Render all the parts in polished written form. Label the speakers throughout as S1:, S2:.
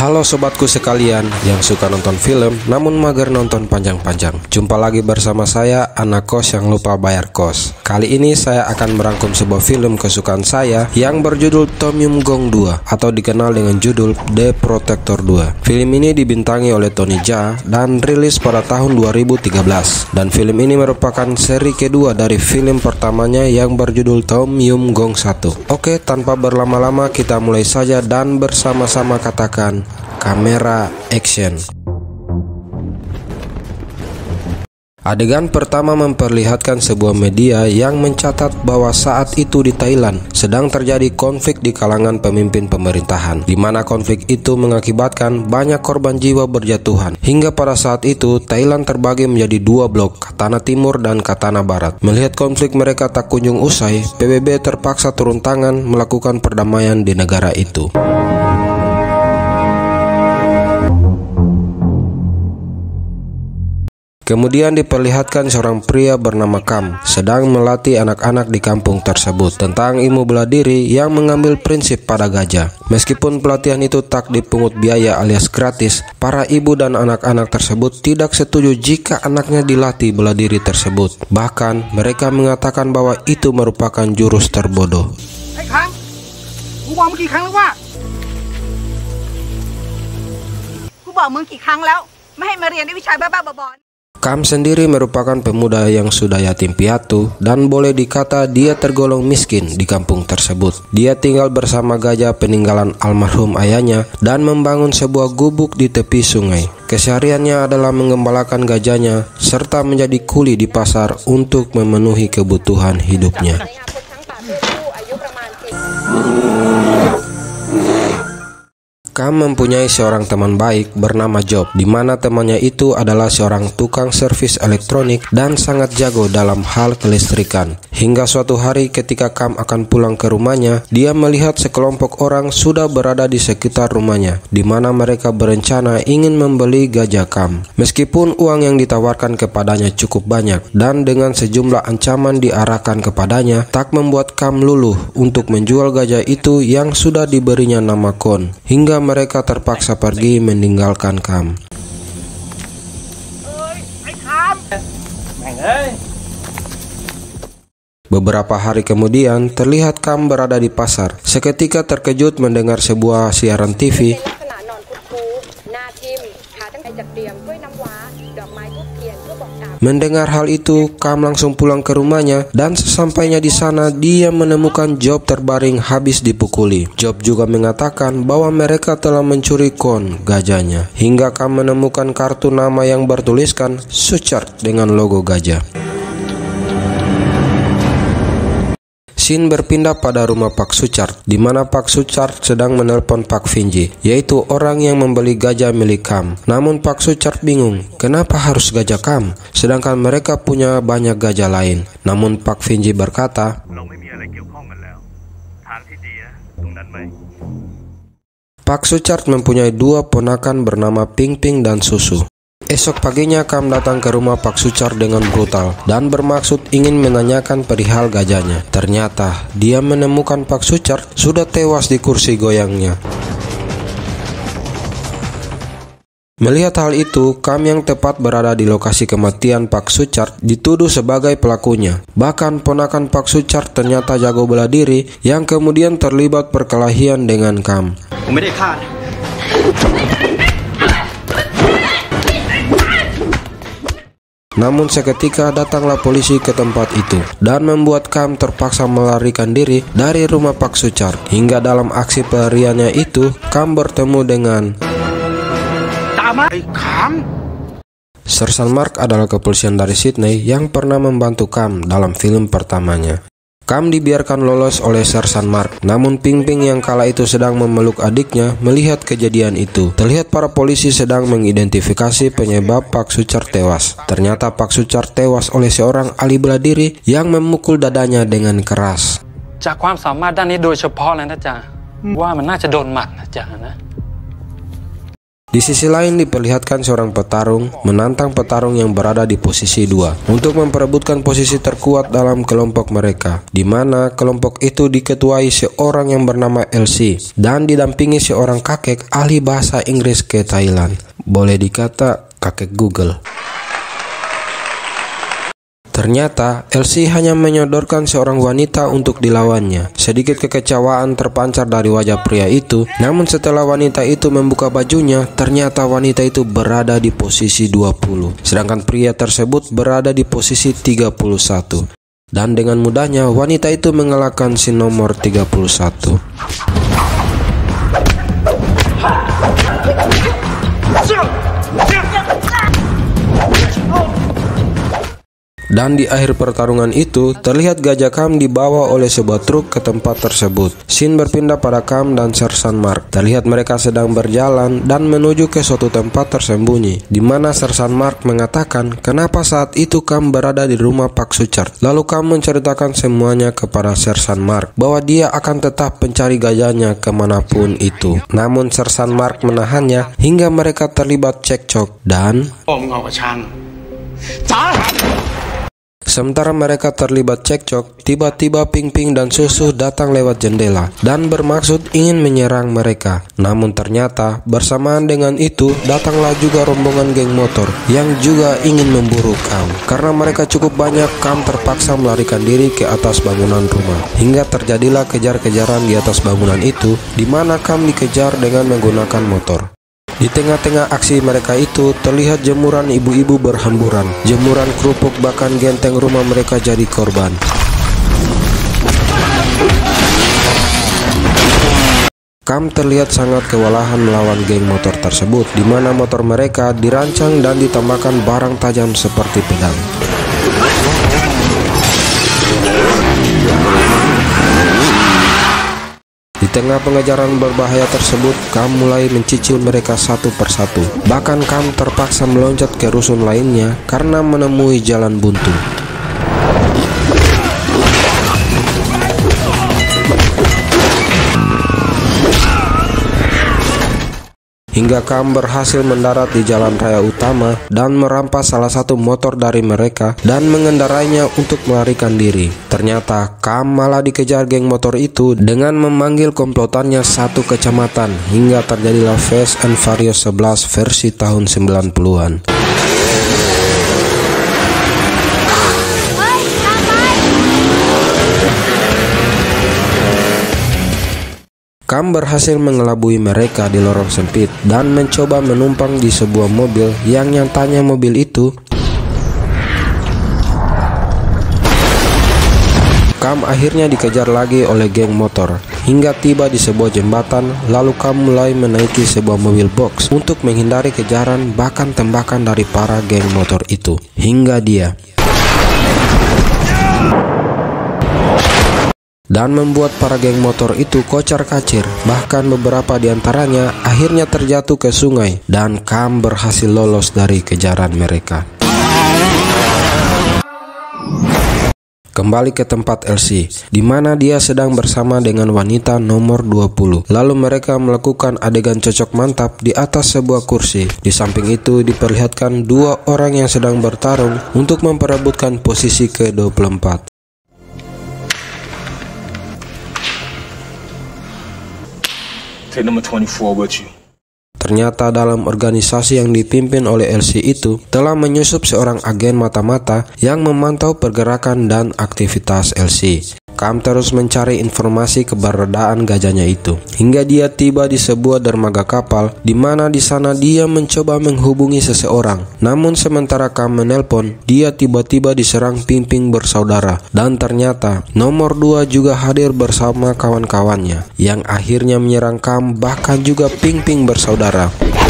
S1: Halo sobatku sekalian yang suka nonton film namun mager nonton panjang-panjang. Jumpa lagi bersama saya, anak kos yang lupa bayar kos. Kali ini saya akan merangkum sebuah film kesukaan saya yang berjudul Tom Yum Goong 2 atau dikenal dengan judul The Protector 2. Film ini dibintangi oleh Tony Jaa dan rilis pada tahun 2013. Dan film ini merupakan seri kedua dari film pertamanya yang berjudul Tom Yum Goong 1. Oke, tanpa berlama-lama kita mulai saja dan bersama-sama katakan kamera action. Adegan pertama memperlihatkan sebuah media yang mencatat bahwa saat itu di Thailand sedang terjadi konflik di kalangan pemimpin pemerintahan, di mana konflik itu mengakibatkan banyak korban jiwa berjatuhan. Hingga pada saat itu Thailand terbagi menjadi dua blok, Katana Timur dan Katana Barat. Melihat konflik mereka tak kunjung usai, PBB terpaksa turun tangan melakukan perdamaian di negara itu. Kemudian diperlihatkan seorang pria bernama Kam sedang melatih anak-anak di kampung tersebut tentang ilmu bela diri yang mengambil prinsip pada gajah. Meskipun pelatihan itu tak dipungut biaya alias gratis, para ibu dan anak-anak tersebut tidak setuju jika anaknya dilatih bela diri tersebut. Bahkan mereka mengatakan bahwa itu merupakan jurus terbodoh.
S2: Hey Kam,กูบอกมึงกี่ครั้งแล้วว่ากูบอกมึงกี่ครั้งแล้วไม่ให้มาเรียนวิชาบ้าๆบอๆ
S1: Kam sendiri merupakan pemuda yang sudah yatim piatu dan boleh dikata dia tergolong miskin di kampung tersebut. Dia tinggal bersama gajah peninggalan almarhum ayahnya dan membangun sebuah gubuk di tepi sungai. Kesehariannya adalah mengembalakan gajahnya serta menjadi kuli di pasar untuk memenuhi kebutuhan hidupnya. Kam mempunyai seorang teman baik bernama Job, di mana temannya itu adalah seorang tukang servis elektronik dan sangat jago dalam hal kelistrikan. Hingga suatu hari ketika Kam akan pulang ke rumahnya, dia melihat sekelompok orang sudah berada di sekitar rumahnya, di mana mereka berencana ingin membeli gajah Kam. Meskipun uang yang ditawarkan kepadanya cukup banyak dan dengan sejumlah ancaman diarahkan kepadanya, tak membuat Kam luluh untuk menjual gajah itu yang sudah diberinya nama Kon. Hingga mereka terpaksa pergi meninggalkan Kam. Beberapa hari kemudian terlihat Kam berada di pasar. Seketika terkejut mendengar sebuah siaran TV. Mendengar hal itu, Kam langsung pulang ke rumahnya dan sesampainya di sana dia menemukan Job terbaring habis dipukuli. Job juga mengatakan bahwa mereka telah mencuri Kon, gajahnya. Hingga Kam menemukan kartu nama yang bertuliskan Suchart dengan logo gajah. Scene berpindah pada rumah Pak Suchart, di mana Pak Suchart sedang menelpon Pak Finji, yaitu orang yang membeli gajah milik Kam. Namun Pak Suchart bingung, kenapa harus gajah Kam, sedangkan mereka punya banyak gajah lain. Namun Pak Finji berkata, Pak Suchart mempunyai dua ponakan bernama Ping Ping dan Susu. Esok paginya Kam datang ke rumah Pak Suchart dengan brutal dan bermaksud ingin menanyakan perihal gajahnya. Ternyata dia menemukan Pak Suchart sudah tewas di kursi goyangnya. Melihat hal itu, Kam yang tepat berada di lokasi kematian Pak Suchart dituduh sebagai pelakunya. Bahkan ponakan Pak Suchart ternyata jago bela diri yang kemudian terlibat perkelahian dengan Kam. Namun seketika datanglah polisi ke tempat itu dan membuat Kam terpaksa melarikan diri dari rumah Pak Suchart. Hingga dalam aksi pelariannya itu, Kam bertemu dengan Sersan Mark adalah kepolisian dari Sydney yang pernah membantu Kam dalam film pertamanya. Kam dibiarkan lolos oleh Sersan Mark, namun Ping Ping yang kala itu sedang memeluk adiknya melihat kejadian itu. Terlihat para polisi sedang mengidentifikasi penyebab Pak Suchart tewas. Ternyata Pak Suchart tewas oleh seorang ahli bela diri yang memukul dadanya dengan keras. Di sisi lain diperlihatkan seorang petarung menantang petarung yang berada di posisi 2 untuk memperebutkan posisi terkuat dalam kelompok mereka, di mana kelompok itu diketuai seorang yang bernama LC dan didampingi seorang kakek ahli bahasa Inggris ke Thailand. Boleh dikata kakek Google. Ternyata LC hanya menyodorkan seorang wanita untuk dilawannya. Sedikit kekecewaan terpancar dari wajah pria itu, namun setelah wanita itu membuka bajunya, ternyata wanita itu berada di posisi 20, sedangkan pria tersebut berada di posisi 31. Dan dengan mudahnya wanita itu mengalahkan si nomor 31. Dan di akhir pertarungan itu, terlihat gajah Kam dibawa oleh sebuah truk ke tempat tersebut. Scene berpindah pada Kam dan Sersan Mark. Terlihat mereka sedang berjalan dan menuju ke suatu tempat tersembunyi, di mana Sersan Mark mengatakan kenapa saat itu Kam berada di rumah Pak Suchard. Lalu Kam menceritakan semuanya kepada Sersan Mark, bahwa dia akan tetap mencari gajahnya kemanapun itu. Namun Sersan Mark menahannya hingga mereka terlibat cekcok dan sementara mereka terlibat cekcok, tiba-tiba Ping Ping dan Susu datang lewat jendela dan bermaksud ingin menyerang mereka. Namun ternyata bersamaan dengan itu datanglah juga rombongan geng motor yang juga ingin memburu Kam. Karena mereka cukup banyak, Kam terpaksa melarikan diri ke atas bangunan rumah. Hingga terjadilah kejar-kejaran di atas bangunan itu, di mana Kam dikejar dengan menggunakan motor. Di tengah-tengah aksi mereka itu terlihat jemuran ibu-ibu berhamburan. Jemuran kerupuk bahkan genteng rumah mereka jadi korban. Kam terlihat sangat kewalahan melawan geng motor tersebut, di mana motor mereka dirancang dan ditambahkan barang tajam seperti pedang. Di tengah pengejaran berbahaya tersebut, Kam mulai mencicil mereka satu persatu. Bahkan Kam terpaksa meloncat ke rusun lainnya karena menemui jalan buntu. Hingga Kam berhasil mendarat di jalan raya utama dan merampas salah satu motor dari mereka dan mengendarainya untuk melarikan diri. Ternyata Kam malah dikejar geng motor itu dengan memanggil komplotannya satu kecamatan, hingga terjadilah Fast and Furious 11 versi tahun 90-an. Kam berhasil mengelabui mereka di lorong sempit dan mencoba menumpang di sebuah mobil yang nyatanya mobil itu Kam akhirnya dikejar lagi oleh geng motor hingga tiba di sebuah jembatan. Lalu Kam mulai menaiki sebuah mobil box untuk menghindari kejaran bahkan tembakan dari para geng motor itu, hingga dia dan membuat para geng motor itu kocar-kacir. Bahkan beberapa di antaranya akhirnya terjatuh ke sungai dan Kam berhasil lolos dari kejaran mereka. Kembali ke tempat LC, di mana dia sedang bersama dengan wanita nomor 20. Lalu mereka melakukan adegan cocok mantap di atas sebuah kursi. Di samping itu diperlihatkan dua orang yang sedang bertarung untuk memperebutkan posisi ke-24. Ternyata dalam organisasi yang dipimpin oleh LC itu telah menyusup seorang agen mata-mata yang memantau pergerakan dan aktivitas LC. Kam terus mencari informasi keberadaan gajahnya itu hingga dia tiba di sebuah dermaga kapal, di mana di sana dia mencoba menghubungi seseorang. Namun sementara Kam menelpon, dia tiba-tiba diserang Ping Ping bersaudara, dan ternyata nomor 2 juga hadir bersama kawan-kawannya yang akhirnya menyerang Kam bahkan juga Ping Ping bersaudara.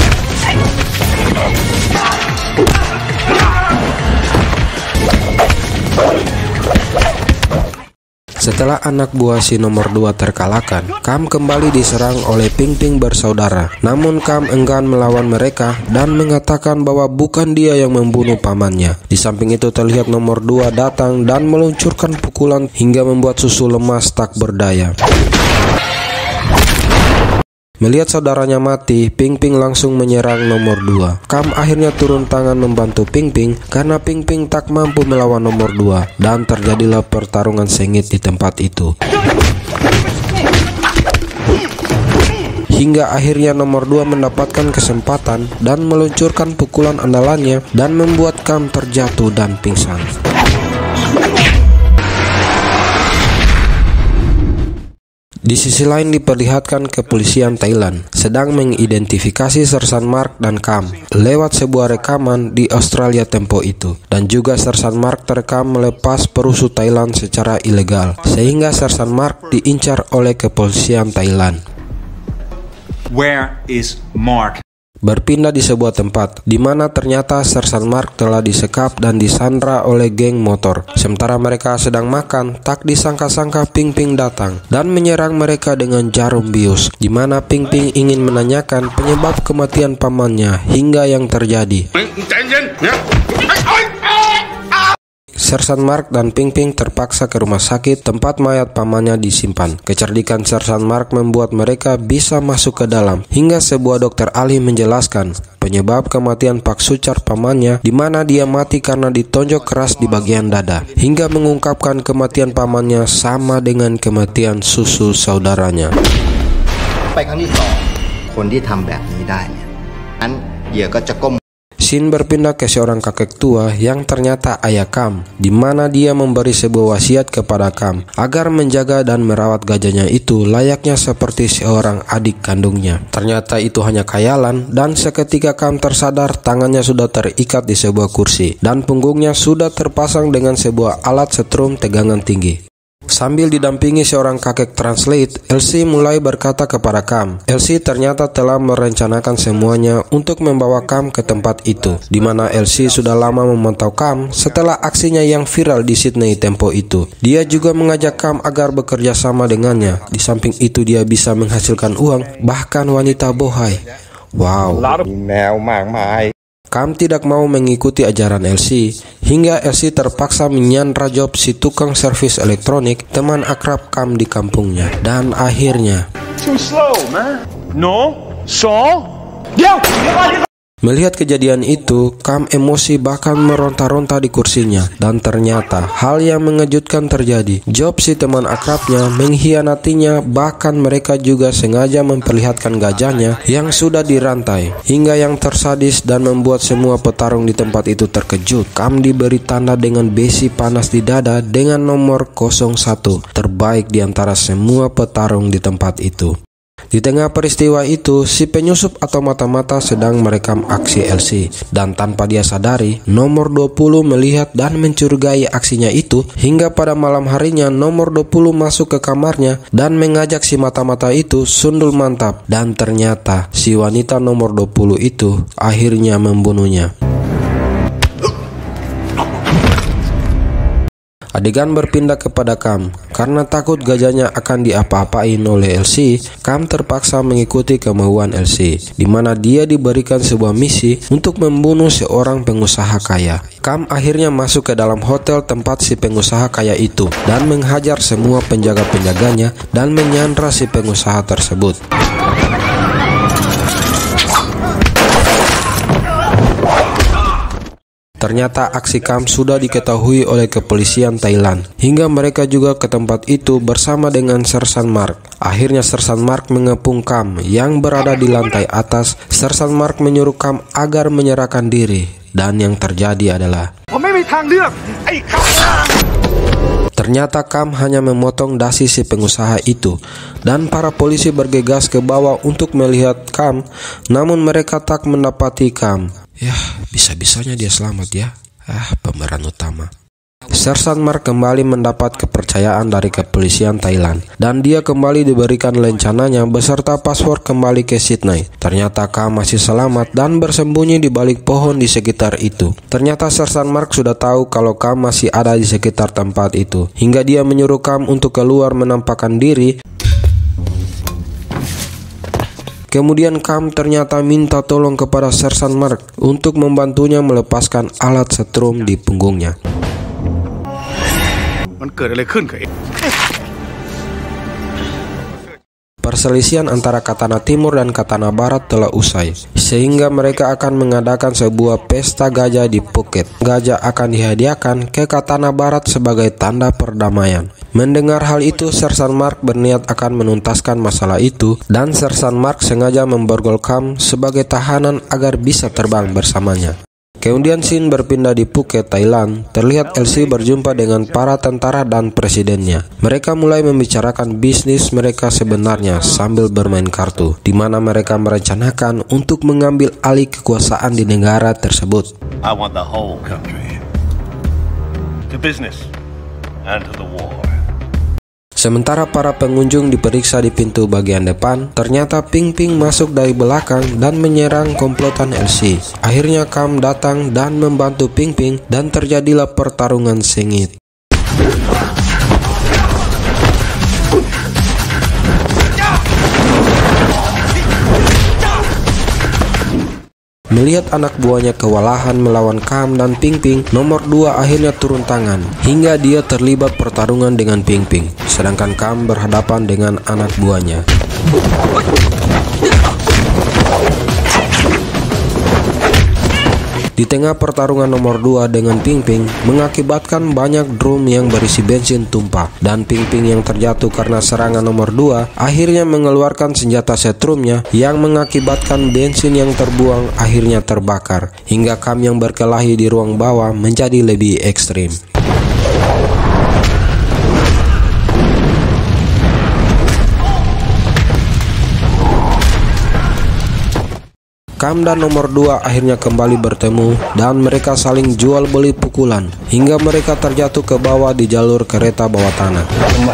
S1: Setelah anak buah si nomor 2 terkalahkan, Kam kembali diserang oleh Ping Ping bersaudara. Namun Kam enggan melawan mereka dan mengatakan bahwa bukan dia yang membunuh pamannya. Di samping itu terlihat nomor 2 datang dan meluncurkan pukulan hingga membuat Susu lemas tak berdaya. Melihat saudaranya mati, Ping Ping langsung menyerang nomor 2. Kam akhirnya turun tangan membantu Ping Ping karena Ping Ping tak mampu melawan nomor 2 dan terjadilah pertarungan sengit di tempat itu. Hingga akhirnya nomor 2 mendapatkan kesempatan dan meluncurkan pukulan andalannya dan membuat Kam terjatuh dan pingsan. Di sisi lain diperlihatkan kepolisian Thailand sedang mengidentifikasi Sersan Mark dan Kam lewat sebuah rekaman di Australia tempo itu, dan juga Sersan Mark terekam melepas perusuh Thailand secara ilegal sehingga Sersan Mark diincar oleh kepolisian Thailand.
S3: Where is Mark?
S1: Berpindah di sebuah tempat di mana ternyata Sersan Mark telah disekap dan disandra oleh geng motor. Sementara mereka sedang makan, tak disangka-sangka Ping Ping datang dan menyerang mereka dengan jarum bius, di mana Ping Ping ingin menanyakan penyebab kematian pamannya hingga yang terjadi. Sersan Mark dan Ping Ping terpaksa ke rumah sakit tempat mayat pamannya disimpan. Kecerdikan Sersan Mark membuat mereka bisa masuk ke dalam, hingga sebuah dokter ahli menjelaskan penyebab kematian Pak Suchar pamannya, di mana dia mati karena ditonjok keras di bagian dada, hingga mengungkapkan kematian pamannya sama dengan kematian susu saudaranya. Scene berpindah ke seorang kakek tua yang ternyata ayah Kam, di mana dia memberi sebuah wasiat kepada Kam agar menjaga dan merawat gajahnya itu layaknya seperti seorang adik kandungnya. Ternyata itu hanya khayalan, dan seketika Kam tersadar tangannya sudah terikat di sebuah kursi dan punggungnya sudah terpasang dengan sebuah alat setrum tegangan tinggi. Sambil didampingi seorang kakek translate, Elsie mulai berkata kepada Kam. Elsie ternyata telah merencanakan semuanya untuk membawa Kam ke tempat itu, di mana Elsie sudah lama memantau Kam setelah aksinya yang viral di Sydney tempo itu. Dia juga mengajak Kam agar bekerja sama dengannya. Di samping itu dia bisa menghasilkan uang, bahkan wanita bohai. Wow. Kam tidak mau mengikuti ajaran Elsie, hingga Elsie terpaksa menyandra Job, si tukang servis elektronik, teman akrab Kam di kampungnya. Dan akhirnya melihat kejadian itu, Kam emosi bahkan meronta-ronta di kursinya. Dan ternyata hal yang mengejutkan terjadi. Job, si teman akrabnya, mengkhianatinya, bahkan mereka juga sengaja memperlihatkan gajahnya yang sudah dirantai. Hingga yang tersadis dan membuat semua petarung di tempat itu terkejut, Kam diberi tanda dengan besi panas di dada dengan nomor 01, terbaik di antara semua petarung di tempat itu. Di tengah peristiwa itu, si penyusup atau mata-mata sedang merekam aksi Elsie, dan tanpa dia sadari, nomor 20 melihat dan mencurigai aksinya itu, hingga pada malam harinya nomor 20 masuk ke kamarnya dan mengajak si mata-mata itu sundul mantap, dan ternyata si wanita nomor 20 itu akhirnya membunuhnya. Adegan berpindah kepada Kam. Karena takut gajahnya akan diapa-apain oleh Elsie, Kam terpaksa mengikuti kemauan Elsie, di mana dia diberikan sebuah misi untuk membunuh seorang pengusaha kaya. Kam akhirnya masuk ke dalam hotel tempat si pengusaha kaya itu dan menghajar semua penjaga-penjaganya dan menyandra si pengusaha tersebut. Ternyata aksi Kam sudah diketahui oleh kepolisian Thailand, hingga mereka juga ke tempat itu bersama dengan Sersan Mark. Akhirnya Sersan Mark mengepung Kam yang berada di lantai atas. Sersan Mark menyuruh Kam agar menyerahkan diri, dan yang terjadi adalah ternyata Kam hanya memotong dasi si pengusaha itu, dan para polisi bergegas ke bawah untuk melihat Kam, namun mereka tak mendapati Kam. Yah, bisa-bisanya dia selamat ya. Pemeran utama. Sersan Mark kembali mendapat kepercayaan dari kepolisian Thailand, dan dia kembali diberikan lencananya beserta paspor kembali ke Sydney. Ternyata Kam masih selamat dan bersembunyi di balik pohon di sekitar itu. Ternyata Sersan Mark sudah tahu kalau Kam masih ada di sekitar tempat itu, hingga dia menyuruh Kam untuk keluar menampakkan diri. Kemudian Kam ternyata minta tolong kepada Sersan Mark untuk membantunya melepaskan alat setrum di punggungnya. perselisihan antara Katana Timur dan Katana Barat telah usai, sehingga mereka akan mengadakan sebuah pesta gajah di Phuket. Gajah akan dihadiahkan ke Katana Barat sebagai tanda perdamaian. Mendengar hal itu, Sersan Mark berniat akan menuntaskan masalah itu, dan Sersan Mark sengaja memborgol Kam sebagai tahanan agar bisa terbang bersamanya. Kemudian scene berpindah di Phuket, Thailand. Terlihat LC berjumpa dengan para tentara dan presidennya. Mereka mulai membicarakan bisnis mereka sebenarnya sambil bermain kartu, di mana mereka merencanakan untuk mengambil alih kekuasaan di negara tersebut.
S4: I want the whole country to business and to the war.
S1: Sementara para pengunjung diperiksa di pintu bagian depan, ternyata Ping Ping masuk dari belakang dan menyerang komplotan LC. Akhirnya Kam datang dan membantu Ping Ping dan terjadilah pertarungan sengit. Melihat anak buahnya kewalahan melawan Kam dan Ping Ping, nomor 2 akhirnya turun tangan hingga dia terlibat pertarungan dengan Ping Ping, sedangkan Kam berhadapan dengan anak buahnya. Di tengah pertarungan nomor 2 dengan Ping Ping mengakibatkan banyak drum yang berisi bensin tumpah, dan Ping Ping yang terjatuh karena serangan nomor 2 akhirnya mengeluarkan senjata setrumnya yang mengakibatkan bensin yang terbuang akhirnya terbakar, hingga Kam yang berkelahi di ruang bawah menjadi lebih ekstrim. Kam dan nomor 2 akhirnya kembali bertemu dan mereka saling jual beli pukulan hingga mereka terjatuh ke bawah di jalur kereta bawah tanah.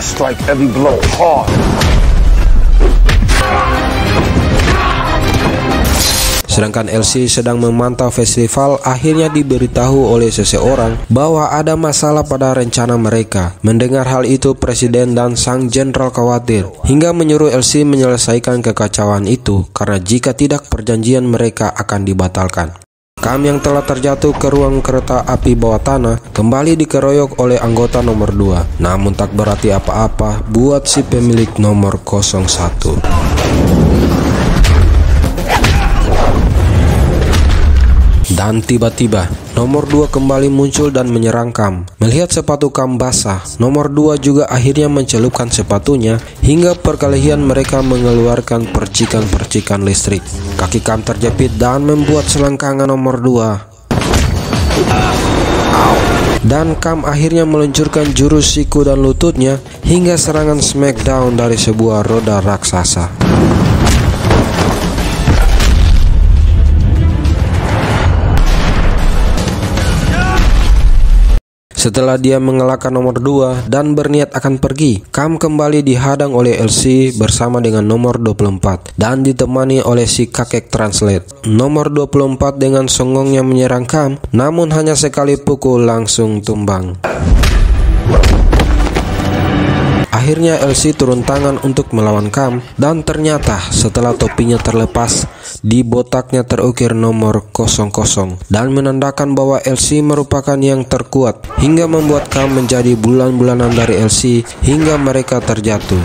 S1: Sedangkan LC sedang memantau festival akhirnya diberitahu oleh seseorang bahwa ada masalah pada rencana mereka. Mendengar hal itu, presiden dan sang jenderal khawatir hingga menyuruh LC menyelesaikan kekacauan itu karena jika tidak perjanjian mereka akan dibatalkan. Kam yang telah terjatuh ke ruang kereta api bawah tanah kembali dikeroyok oleh anggota nomor 2. Namun tak berarti apa-apa buat si pemilik nomor 01. Dan tiba-tiba, nomor 2 kembali muncul dan menyerang Kam. Melihat sepatu Kam basah, nomor 2 juga akhirnya mencelupkan sepatunya hingga perkelahian mereka mengeluarkan percikan-percikan listrik. Kaki Kam terjepit dan membuat selangkangan nomor 2. Dan Kam akhirnya meluncurkan jurus siku dan lututnya hingga serangan smackdown dari sebuah roda raksasa. Setelah dia mengalahkan nomor 2 dan berniat akan pergi, Kam kembali dihadang oleh LC bersama dengan nomor 24 dan ditemani oleh si kakek translate. Nomor 24 dengan songongnya menyerang Kam, namun hanya sekali pukul langsung tumbang. Akhirnya LC turun tangan untuk melawan Kam, dan ternyata setelah topinya terlepas, di botaknya terukir nomor 00 dan menandakan bahwa LC merupakan yang terkuat, hingga membuat Kam menjadi bulan-bulanan dari LC hingga mereka terjatuh.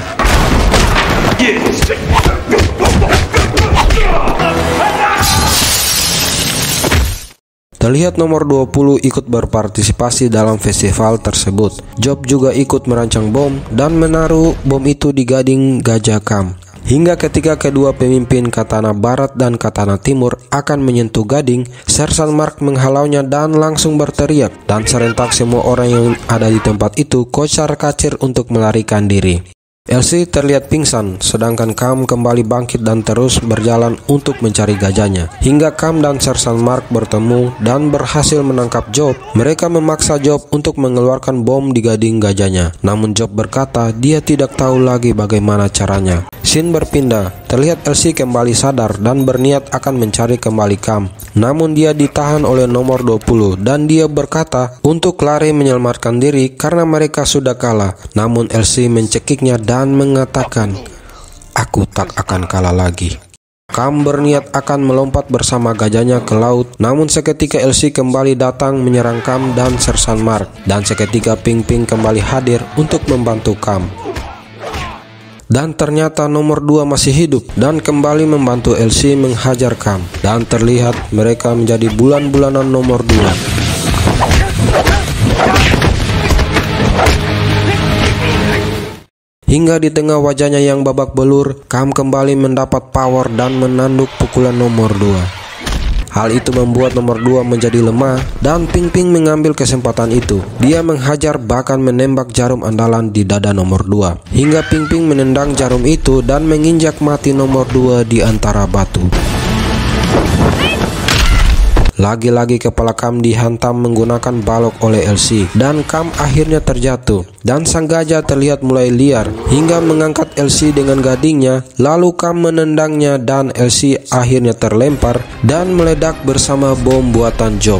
S1: Terlihat nomor 20 ikut berpartisipasi dalam festival tersebut. Job juga ikut merancang bom dan menaruh bom itu di gading gajah Kam. Hingga ketika kedua pemimpin Katana Barat dan Katana Timur akan menyentuh gading, Sersan Mark menghalaunya dan langsung berteriak, dan serentak semua orang yang ada di tempat itu kocar-kacir untuk melarikan diri. LC terlihat pingsan, sedangkan Kam kembali bangkit dan terus berjalan untuk mencari gajahnya. Hingga Kam dan Sersan Mark bertemu dan berhasil menangkap Job. Mereka memaksa Job untuk mengeluarkan bom di gading gajahnya. Namun Job berkata dia tidak tahu lagi bagaimana caranya. Scene berpindah, terlihat LC kembali sadar dan berniat akan mencari kembali Kam. Namun dia ditahan oleh nomor 20 dan dia berkata untuk lari menyelamatkan diri karena mereka sudah kalah. Namun LC mencekiknya dan mengatakan, "Aku tak akan kalah lagi." Kam berniat akan melompat bersama gajahnya ke laut, namun seketika LC kembali datang menyerang Kam dan Sersan Mark, dan seketika Ping Ping kembali hadir untuk membantu Kam. Dan ternyata nomor 2 masih hidup dan kembali membantu Elsie menghajar Cam. Dan terlihat mereka menjadi bulan-bulanan nomor 2. Hingga di tengah wajahnya yang babak belur, Cam kembali mendapat power dan menanduk pukulan nomor 2. Hal itu membuat nomor 2 menjadi lemah dan Ping Ping mengambil kesempatan itu. Dia menghajar bahkan menembak jarum andalan di dada nomor 2. Hingga Ping Ping menendang jarum itu dan menginjak mati nomor 2 di antara batu. Lagi-lagi kepala Cam dihantam menggunakan balok oleh Elsie dan Cam akhirnya terjatuh dan sang gajah terlihat mulai liar hingga mengangkat Elsie dengan gadingnya. Lalu Cam menendangnya dan Elsie akhirnya terlempar dan meledak bersama bom buatan Job.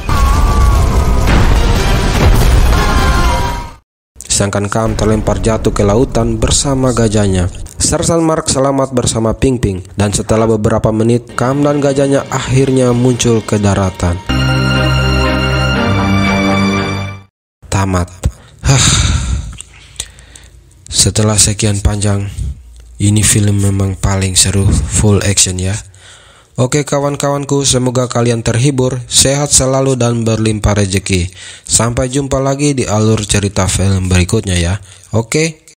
S1: Sedangkan Cam terlempar jatuh ke lautan bersama gajahnya. Sersan Mark selamat bersama Ping Ping dan setelah beberapa menit Cam dan gajahnya akhirnya muncul ke daratan. Tamat. Setelah sekian panjang, ini film memang paling seru, full action ya. Oke kawan-kawanku, semoga kalian terhibur, sehat selalu dan berlimpah rezeki. Sampai jumpa lagi di alur cerita film berikutnya ya. Oke.